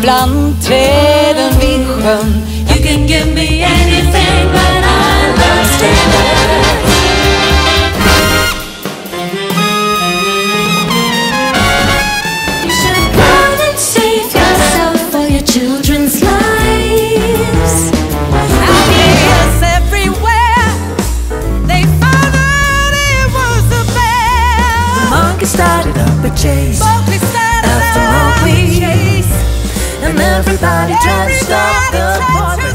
bland träden vid sjön. You can give me anything but I love Steelers. You should run and save yourself for your children's lives. Yes, everywhere they found out it was a bear. The monkey started up a chase Mowgli started after out a Mowgli, chase, and everybody tried to stop the boy.